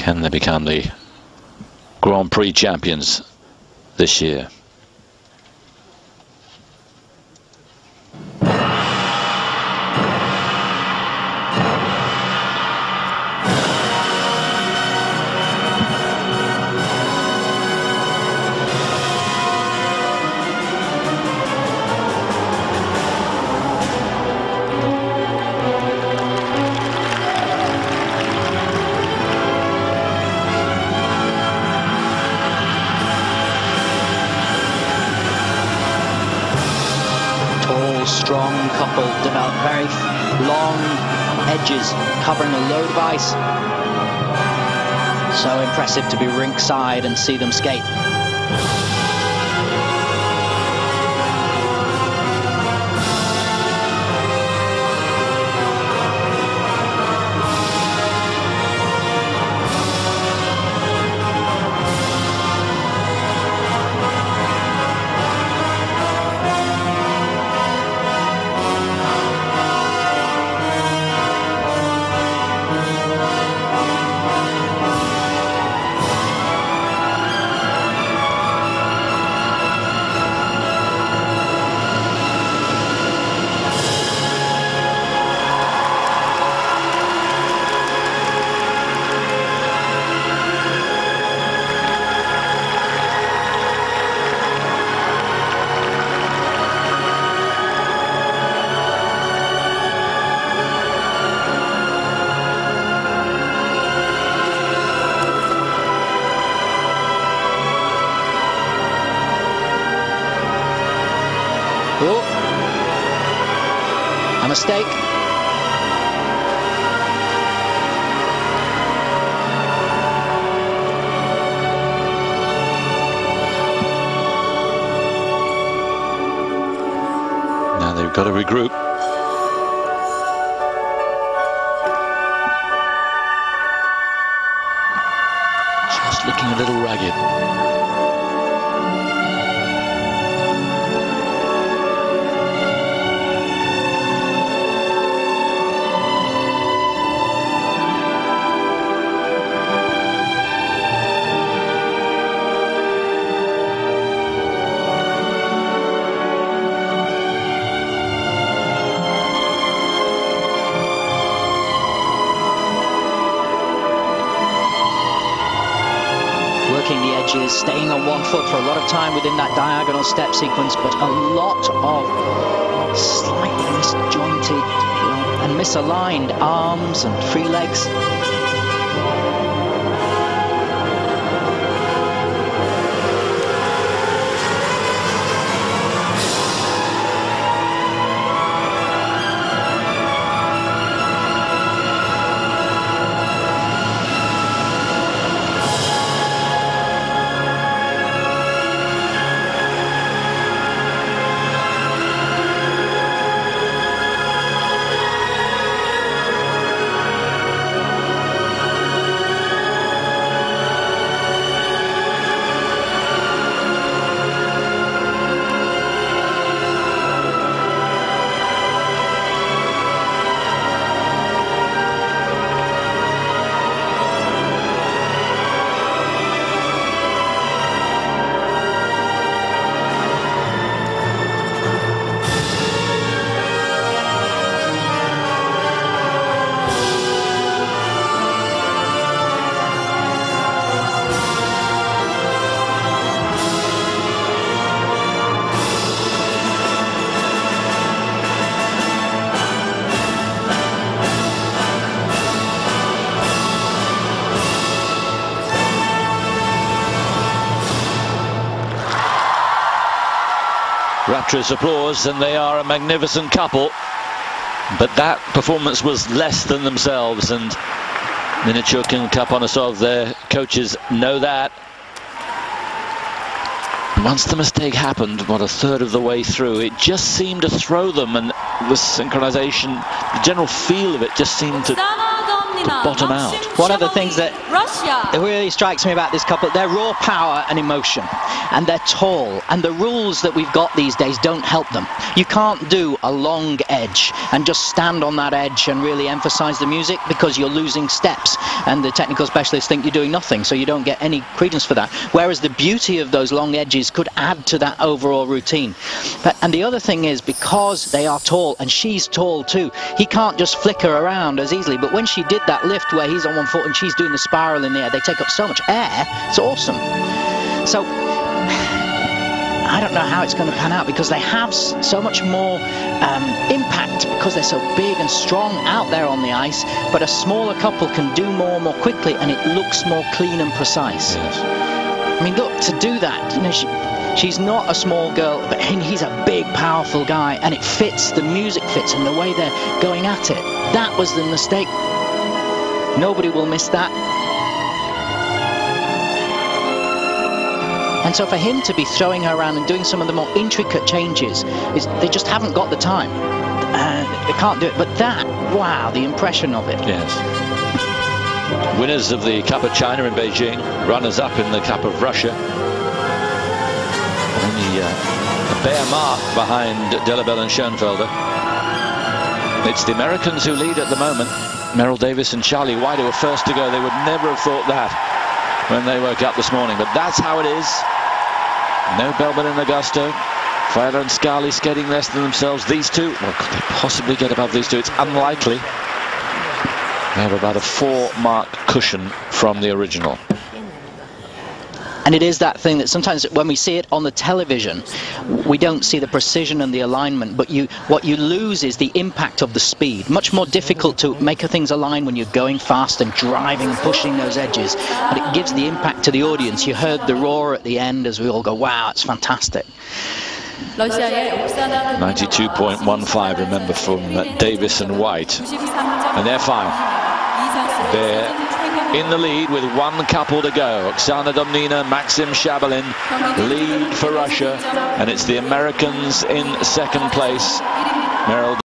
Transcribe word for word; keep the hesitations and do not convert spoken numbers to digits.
Can they become the Grand Prix champions this year? Strong couple, develop very long edges covering a load of ice. So impressive to be ringside and see them skate. Oh, a mistake. Now they've got to regroup. Just looking a little ragged. Working the edges, staying on one foot for a lot of time within that diagonal step sequence, but a lot of slightly misjointed and misaligned arms and free legs. Rapturous applause, and they are a magnificent couple, but that performance was less than themselves, and Minichuk and Kaponasov, their coaches, know that. Once the mistake happened, about a third of the way through, it just seemed to throw them, and the synchronization, the general feel of it just seemed to to bottom out. One of the things that that really strikes me about this couple, their raw power and emotion, and they're tall, and the rules that we've got these days don't help them. You can't do a long edge and just stand on that edge and really emphasize the music, because you're losing steps, and the technical specialists think you're doing nothing, so you don't get any credence for that. Whereas the beauty of those long edges could add to that overall routine. But, and the other thing is, because they are tall, and she's tall too, he can't just flicker around as easily. But when she did that lift where he's on one foot and she's doing the spiral in the air, they take up so much air. It's awesome. So I don't know how it's going to pan out, because they have so much more um, impact, because they're so big and strong out there on the ice. But a smaller couple can do more more quickly, and it looks more clean and precise. Yes. I mean, look, to do that, you know, she, she's not a small girl, but he's a big, powerful guy, and it fits, the music fits, and the way they're going at it. That was the mistake. Nobody will miss that. And so for him to be throwing her around and doing some of the more intricate changes, is they just haven't got the time. Uh, they can't do it. But that, wow, the impression of it. Yes. Winners of the Cup of China in Beijing, runners-up in the Cup of Russia. Only uh, a bare mark behind Delabelle and Schoenfelder. It's the Americans who lead at the moment. Merrill Davis and Charlie White were first to go. They would never have thought that when they woke up this morning, but that's how it is. No Bellman and Augusto. Fowler and Scully skating less than themselves. These two, well, could they possibly get above these two? It's unlikely. They have about a four mark cushion from the original. And it is that thing that sometimes when we see it on the television, we don't see the precision and the alignment, but you, what you lose is the impact of the speed. Much more difficult to make things align when you're going fast and driving and pushing those edges, but it gives the impact to the audience. You heard the roar at the end as we all go, wow, it's fantastic. ninety-two point one five, remember, from uh, Davis and White. And they're fine. They're in the lead with one couple to go. Oksana Domnina, Maxim Shabalin lead for Russia, and it's the Americans in second place. Merrill